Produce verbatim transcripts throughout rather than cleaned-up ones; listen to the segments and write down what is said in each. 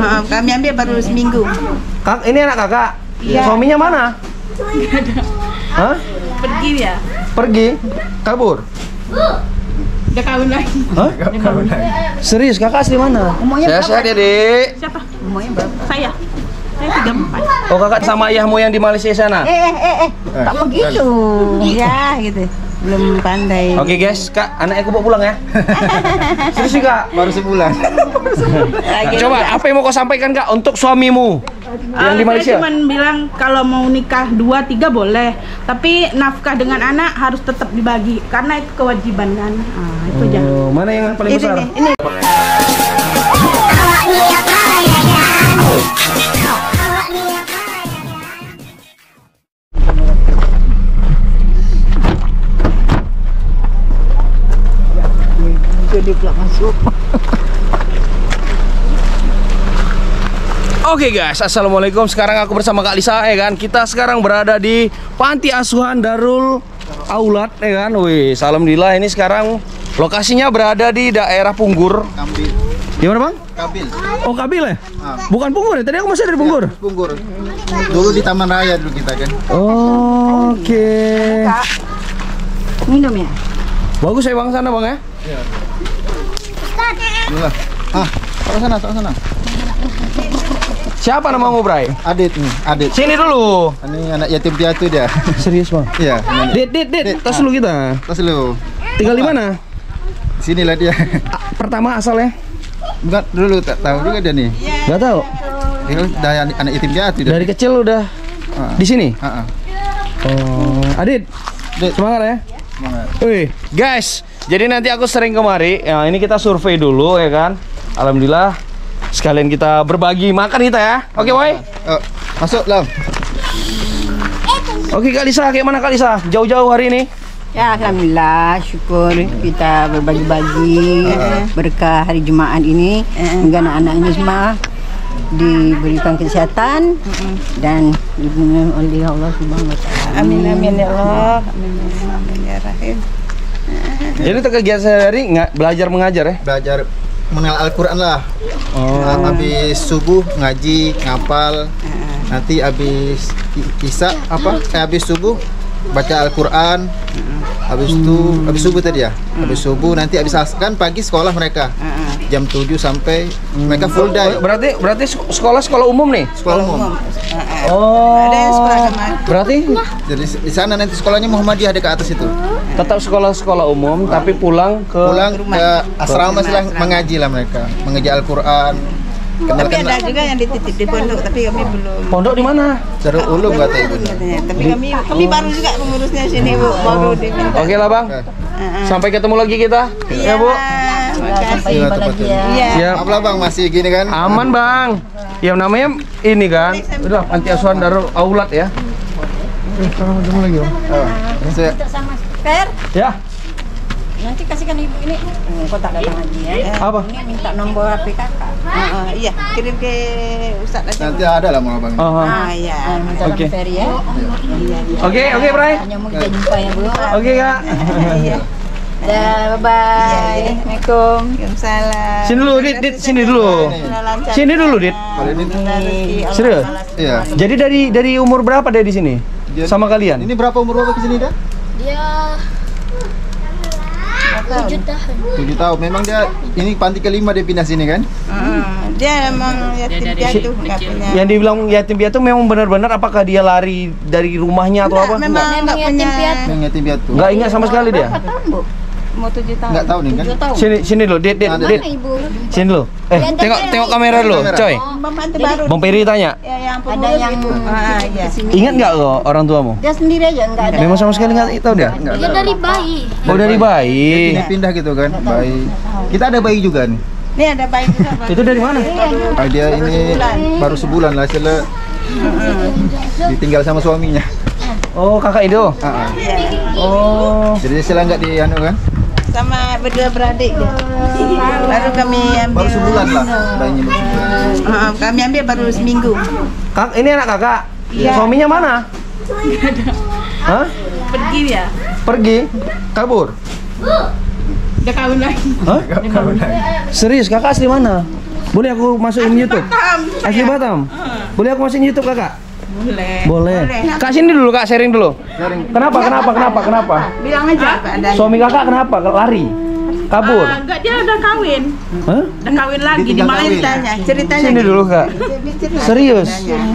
Uh, kami ambil baru seminggu. Kak, ini anak kakak? Iya. Suaminya mana? Hah? Pergi ya? Pergi? Kabur? Udah kawin lagi. Hah? Serius, kakak asli mana? Umurnya Sehat-sehat ya, Dek? Siapa? Umurnya berapa? Saya. Saya tiga puluh empat. Oh, kakak sama ayahmu yang di Malaysia sana? Eh, eh, eh, eh. Tak begitu. Ya, gitu. Belum pandai. Oke guys, Kak, anaknya aku bawa pulang ya. Serius sih, Kak? Baru sebulan. Coba, apa yang mau kau sampaikan, Kak, untuk suamimu yang di Malaysia? Saya cuma bilang kalau mau nikah dua tiga boleh, tapi nafkah dengan anak harus tetap dibagi karena itu kewajiban kan. Ah, itu aja. Oh, mana yang paling Ini, besar? nih, ini. Jadi pelak masuk. Oke guys, assalamualaikum. Sekarang aku bersama Kak Lisa, ya kan. Kita sekarang berada di Panti Asuhan Darul Aulad, ya kan. Wih, alhamdulillah ini sekarang lokasinya berada di daerah Punggur. Kabil. Di mana, Bang? Kabil. Oh, Kabil ya? Ah. Bukan Punggur ya? Tadi aku masih dari Punggur. Ya, Punggur. Dulu di Taman Raya dulu kita kan. Oh, oke. Okay. Minum ya? Bagus ya Bang sana, Bang ya? Iya. Inilah. Ah, taruh sana, taruh sana. Siapa namamu, Bray? Adit nih, Adit. Sini dulu. Ini anak yatim piatu dia. Serius, Bang? Iya, ini. Dit, dit, dit. Tas dulu kita. Tas lu. Tinggal di mana? Sinilah dia. Pertama asalnya? Enggak, dulu tak tahu juga dia nih. Gak tahu. Dia dari anak, anak yatim piatu dia. Dari kecil udah Ah. di sini? Ah, ah. Oh, Adit. Dit. Semangat ya. Semangat. Wih, guys. Jadi nanti aku sering kemari. Ya, ini kita survei dulu ya kan. Alhamdulillah. Sekalian kita berbagi makan kita ya. Oke, boy. Oh, masuk, Lam. Oke, Kak Lisa, kayak mana Kak Lisa? Jauh-jauh hari ini? Ya, alhamdulillah, syukur kita berbagi-bagi berkah hari Jumaat ini. Hingga anak-anak ini semua diberikan kesehatan dan diberikan oleh Allah Subhanahu wa taala. Amin amin ya Allah. Amin amin ya Rahim. Jadi itu kegiatan sehari-hari nggak belajar mengajar ya? Belajar mengenal Al-Qur'an lah. Oh. Habis subuh ngaji, ngapal. Nanti habis isya apa? Eh, habis subuh baca Al-Qur'an. Habis itu habis subuh tadi ya. Habis subuh nanti habis as- kan pagi sekolah mereka. Jam tujuh sampai mereka full day. Berarti berarti sekolah sekolah umum nih? Sekolah umum. Oh. Ada yang sekolah sama. Berarti Jadi di sana nanti sekolahnya Muhammadiyah ada ke atas itu. tetap sekolah-sekolah umum tapi pulang ke Pulang ke asrama silang mengaji lah mereka, mengaji Al-Qur'an. Tapi Kenal-kenal. ada juga yang dititip di pondok, tapi kami belum. pondok di mana? Darul Ulum kata ibunya. Katanya. Tapi kami kami baru juga pengurusnya sini Bu, baru diminta. Oke lah Bang. Sampai ketemu lagi kita. Ya Bu. Sampai Iya, jumpa tempat lagi ini. ya. Iya. Siap. Maaf lah Bang, masih gini kan. Aman Bang. Yang namanya ini kan. Udah Panti Asuhan Darul Aulad ya. Eh, sekarang ketemu lagi Om. Oh, saya Sama Per, Ya. nanti kasihkan ibu ini. Hmm, kau tak datang lagi ya. Apa? Ini minta nomor H P kakak. Heeh, iya, kirim ke Ustaz aja. nanti ada lah mau Bang. Oh. Ah, iya. Minta Oke. nomor Ferry ya. Oke, oke Bray. Hanya mau kita jumpa ya Bu. Oke Kak. Iya. Dah, bye-bye. Assalamualaikum. Waalaikumsalam. Sini dulu Dit, Dit, sini dulu. Sini dulu Dit. Kalau ini Serius? iya. Jadi dari dari umur berapa deh di sini? Dia- Sama kalian? Ini berapa umur Bapak kesini dah? Dia tujuh tahun. tujuh tahun. Memang dia ini panti kelima dia pindah sini kan? Heeh, dia emang yatim piatu nggak punya. Yang dibilang yatim piatu memang benar-benar apakah dia lari dari rumahnya atau apa? Memang nggak Memang yatim punya. piatu. Yang yatim piatu. Nggak ingat sama sekali dia. Mau tujuh tahun. Enggak tahu nih kan? tujuh tahun. Sini sini dulu, Dit, Dit, Ada. Dit. Ibu. Sini dulu. Eh, tengok tengok kamera dulu, Kamera. coy. Pembantu baru. Bang Peri tanya, Ya, yang Ada pengurus yang gitu. Ah, iya. kesini. ingat nggak lo orang tuamu? Dia sendiri aja enggak ada. Memang sama sekali nggak tahu dia? Enggak Dia tahu. dari bayi. Oh dari bayi. Pindah-pindah gitu kan, bayi. Kita ada bayi juga nih. Ini ada bayi juga. Pak. Itu dari mana? Ah, dia ini baru sebulan lah, setelah ditinggal sama suaminya. Oh kakak itu. Ah, ah. Oh. Jadi dia setelah nggak di anu kan? Sama berdua beradik dia. Baru kami ambil. Baru sebulan lah bayinya baru sebulan. Heeh, kami ambil baru seminggu. Kak, ini anak kakak. Iya. Suaminya mana? Hah? Pergi ya? Pergi? Kabur? Udah kawin lagi. Hah? Serius, kakak asli mana? Boleh aku masukin YouTube? Batam, Asli saya. Batam. Boleh aku masukin YouTube kakak? Boleh. Boleh. Kak sini dulu kak, sharing dulu. Kenapa? Kenapa? Kenapa? Kenapa? Bilang aja apa adanya. Suami kakak kenapa? Lari? Kabur? Ah, enggak, dia udah kawin. Hah? Udah kawin lagi di Ditinggal kawin. Malaysia. Ceritanya Sini dulu kak. Serius?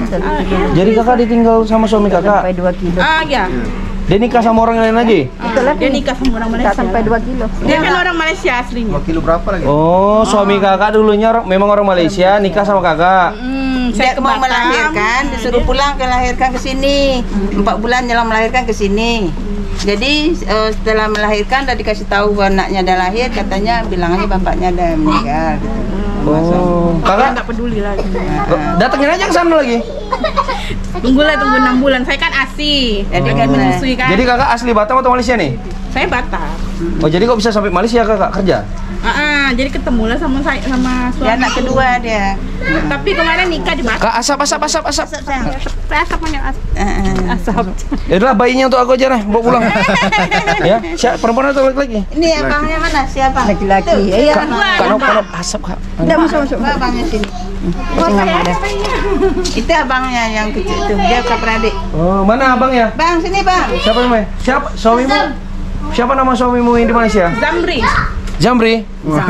Jadi kakak ditinggal sama suami kakak? sampai dua kilo. Ah, ya. Dia nikah sama orang lain lagi? Ah, dia nikah sama orang Malaysia. Sampai dua kilo. Dia kan orang Malaysia aslinya. dua kilo berapa lagi? Oh, suami kakak dulunya orang- memang orang Malaysia, nikah sama kakak. Hmm, Dia saya ke mau Batam. melahirkan, disuruh pulang ke lahirkan ke sini. Empat bulan jalan melahirkan ke sini. Jadi eh, setelah melahirkan udah dikasih tahu bahwa anaknya udah lahir, katanya bilang aja bapaknya udah meninggal. Gitu. Oh, Dia kakak nggak peduli lagi. datengin aja ke sana lagi. Tunggulah, tunggu enam bulan. Saya kan ASI. Jadi Jadi kan, menyusui kan. Jadi kakak asli Batam atau Malaysia nih? Saya Batam. Oh, jadi kok bisa sampai Malaysia kakak kerja? Ah, ah, jadi ketemulah sama saya sama suami. Dia anak kedua dia. Tapi kemarin nikah di Batam. Kak asap asap asap asap. Asap banyak asap. Eh, eh. Asap. Ya udah bayinya untuk aku aja lah, bawa pulang. Ya, siapa perempuan atau laki-laki? Ini abangnya mana? Siapa? Laki-laki. Tuh, Iya. Kak, kak Nop, Kak Nop, asap kak. Udah masuk masuk. Apa abangnya sini? Oh, saya ada. Itu abangnya yang kecil tuh. Dia beradik. Oh, mana abangnya? Bang, sini bang. Siapa namanya? Siapa suamimu? Siapa nama suamimu yang di Malaysia? Zamri. Jamri.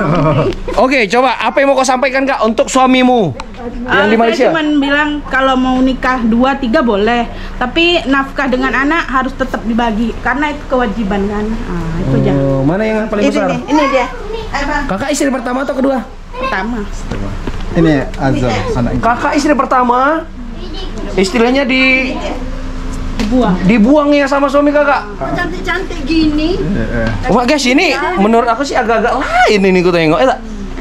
Oke, coba apa yang mau kau sampaikan kak untuk suamimu yang Ah, di Malaysia? Saya cuma bilang kalau mau nikah dua tiga boleh, tapi nafkah dengan anak harus tetap dibagi karena itu kewajiban kan. Ah, itu aja. Oh, mana yang paling Ini besar? nih, ini dia. Eh, bang. Kakak istri pertama atau kedua? Pertama. Ini Azam anak ini. Kakak istri pertama, istilahnya di Dibuang. dibuang ya sama suami kakak. Cantik-cantik gini. Eh, eh. Wah guys, ini menurut aku sih agak-agak lain ini ku tengok. Eh, tak?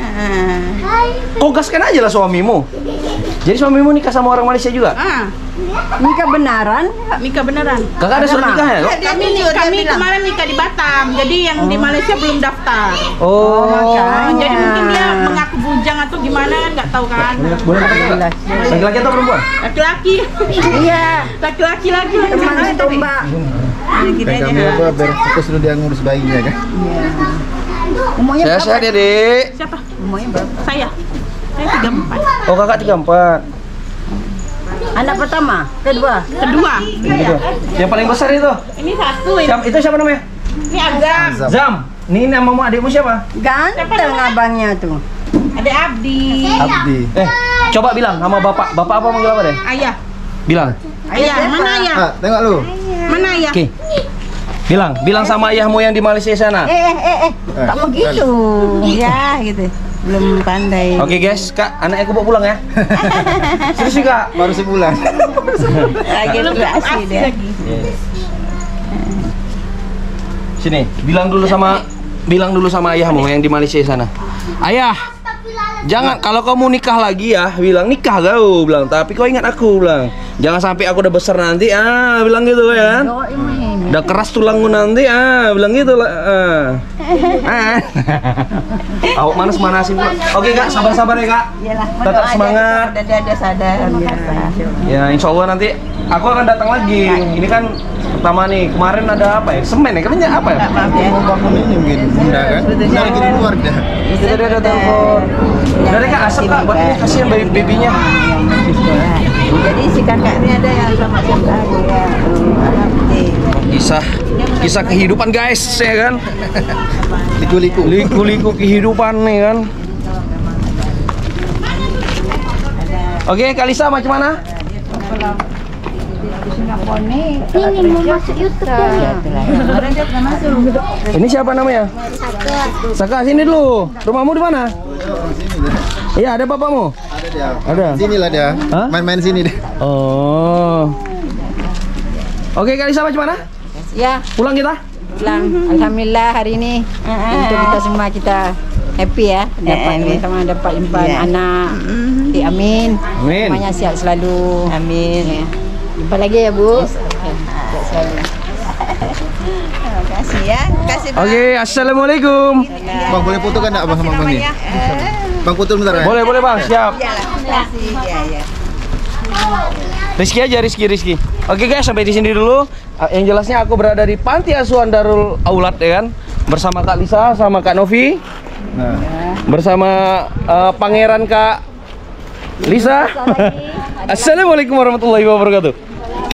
Ah. Kau gaskan aja lah suamimu. Jadi suamimu nikah sama orang Malaysia juga? Ah, Nikah beneran. nikah beneran. Kakak ada surat nikah ya? kok? Dia Kami jujur, dia kami bilang. kemarin nikah di Batam, jadi yang di Malaysia belum daftar. Oh, Ah, jadi mungkin dia mengaku bujang atau gimana kan nggak tahu kan. boleh pakai kakak? Laki-laki atau perempuan? Laki-laki. Iya. Laki-laki lagi. Teman tombak. Gini Kayak aja. kami apa biar fokus dulu dia ngurus bayinya kan. Umurnya Saya berapa? sehat ya, Dek. Siapa? Umurnya berapa? Saya. Saya tiga empat. Oh, kakak tiga puluh empat. Anak pertama, kedua. Kedua. Gitu. Yang paling besar itu. Ini satu ini. Siapa, itu siapa namanya? Ini Azam. Azam. Zam. Ini namamu adikmu siapa? Ganteng abangnya tuh. Ada Abdi. Abdi. Eh, coba bilang sama bapak. Bapak apa manggil apa deh? Ayah. Bilang. Ayah, mana ayah? Ah, tengok lu. Mana ayah? Oke. Bilang, bilang sama ayahmu yang di Malaysia sana. Eh, eh, eh, eh. Eh, Tak begitu. Ya, gitu. Belum pandai. Oke guys, kak, anaknya aku bawa pulang ya. Serius sih kak. baru sebulan. Lagi Belum beraksi asli dia. lagi. Sini, bilang dulu sama, bilang dulu sama ayahmu yang di Malaysia sana. Ayah, jangan kalau kamu nikah lagi ya, bilang nikah kau, bilang. Tapi kau ingat aku, bilang. Jangan sampai aku udah besar nanti, ah, bilang gitu ya kan. Udah keras tulangmu nanti, ah, bilang gitu lah. Ah. Ah. Awak manas manasin pula. Oke kak, sabar-sabar ya kak. Iyalah, Tetap berdoa aja semangat. supaya dia dia sadar. Ya, insya Allah nanti aku akan datang lagi. Ini kan pertama nih, kemarin ada apa ya? Semen ya, katanya apa ya? Maaf ya. Mau bangun ini mungkin bunda kan. Bunda lagi di luar dia. Itu tadi ada telepon. Udah deh kak, asap kak, buat ini kasihan baby babynya. Jadi si kakak ini ada yang sama kakak ya. Alhamdulillah. Kisah, kisah kehidupan guys, ya kan? Liku-liku. Liku-liku kehidupan nih kan. Oke, Kalisa macam mana? Ini mau masuk YouTube ya? Ini siapa namanya? Saka, sini dulu. Rumahmu di mana? Iya, ada bapakmu? Ada dia. Ada. Sinilah dia. Hah? Main-main sini deh. Oh. Oke, Kalisa macam mana? Ya, Pulang kita? pulang. Alhamdulillah hari ini untuk kita semua kita happy ya dapat Amin. teman-teman dapat limpahan Ya. anak. Okay, amin. Amin. Semuanya sihat selalu. Amin. Ya. Jumpa lagi ya Bu. Sihat selalu. Terima kasih ya. Terima kasih Bang. Oke, assalamualaikum. Bang boleh foto kan enggak abang sama bang ni? Bang foto bentar kan? Boleh, boleh bang, siap. Iyalah, terima kasih. Ya, ya. Rizky aja, Rizky, Rizky. Oke guys, sampai di sini dulu. Uh, Yang jelasnya aku berada di Panti Asuhan Darul Aulad ya kan, bersama Kak Lisa sama Kak Novi. Nah, bersama uh, Pangeran Kak Lisa. Assalamualaikum warahmatullahi wabarakatuh.